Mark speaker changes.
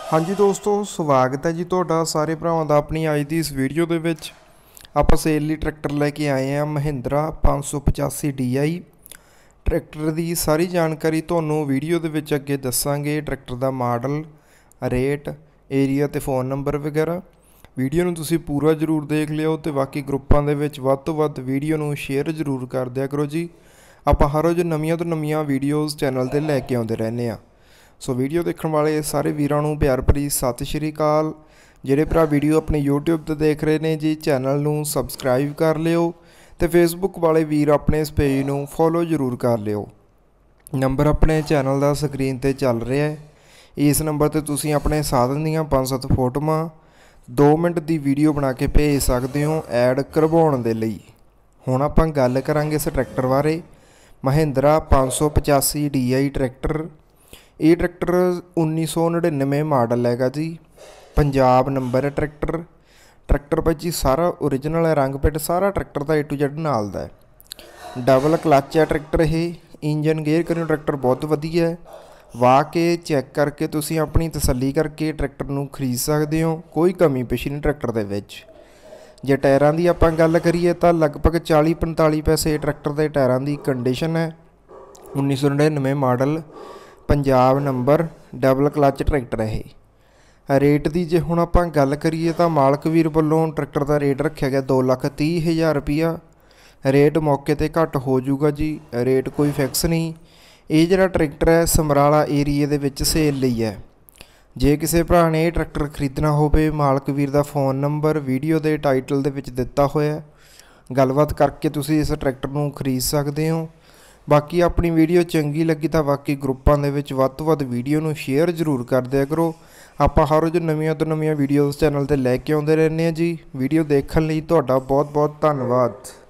Speaker 1: हाँ जी दोस्तों, स्वागत है जी तुहाडा सारे भरावां दा अपनी अज दी इस वीडियो दे विच। आपां सेल लई ट्रैक्टर लैके आए हैं महिंद्रा 585 DI। ट्रैक्टर दी सारी जानकारी तुहानूं वीडियो दे विच अगे दस्सांगे। ट्रैक्टर दा मॉडल, रेट, एरिया ते फ़ोन नंबर वगैरह। वीडियो नूं तुसीं पूरा जरूर देख लिओ ते बाकी ग्रुपां दे विच वध तों वध वीडियो नूं शेयर जरूर कर दिया करो जी। आपां हर रोज़ नवीआं तो नवीआं वीडियोज़ चैनल ते लैके आउंदे रहने आ। सो वीडियो देखने वाले सारे वीरां नूं प्यार भरी सत श्री अकाल। जिहड़े भरा वीडियो अपने यूट्यूब ते देख रहे ने जी, चैनल नूं सबसक्राइब कर लिओ ते फेसबुक वाले वीर अपने इस पेज नूं फॉलो जरूर कर लिओ। नंबर अपने चैनल दा स्क्रीन ते चल रहा है। इस नंबर ते तुसीं अपने साधन दीआं 5-7 फोटोआं 2 मिनट दी वीडियो बना के भेज सकदे हो ऐड करवाउण दे लई। हुण आपां गल करांगे इस ट्रैक्टर बारे। Mahindra 585 DI tractor. ये ट्रैक्टर 1999 मॉडल हैगा जी। पंजाब नंबर है ट्रैक्टर। ट्रैक्टर भाई जी सारा ओरिजिनल है, रंग पिट सारा ट्रैक्टर का A to Z नाल दा है। डबल क्लच है ट्रैक्टर। ये इंजन गेयर करो ट्रैक्टर बहुत वधिया है। वाह के चैक करके तुसीं अपनी तसल्ली करके ट्रैक्टर नूं खरीद सकते हो। कोई कमी पेशी नहीं ट्रैक्टर दे विच। जे टायरां दी आपां गल करिए तो लगभग 40-45 पैसे ट्रैक्टर के टायरां दी कंडीशन है। 1999 model, Punjab number, double clutch tractor है। रेट की जे हुण आपां गल करिए तो मालक वीर वालों ट्रैक्टर का रेट रखा गया 2,30,000 रुपया। रेट मौके पर घट हो जाऊगा जी, रेट कोई फिक्स नहीं। ये जिहड़ा ट्रैक्टर है समराला एरिए दे विच सेल लई है। जे किसी भरा ने ट्रैक्टर खरीदना होवे, मालक वीर का फोन नंबर वीडियो के टाइटल दे विच दिता होया। गलबात करके तुसीं इस ट्रैक्टर नूं खरीद सकते हो। बाकी अपनी वीडियो चंगी लगी तो बाकी ग्रुपां दे विच वध तों वध वीडियो नूं शेयर जरूर कर दिया करो। आपां हर रोज़ नवीआं तो नवीआं वीडियोज़ चैनल ते लैके आउंदे रहने जी। वीडियो देखण लई तुहाडा बहुत बहुत धन्नवाद।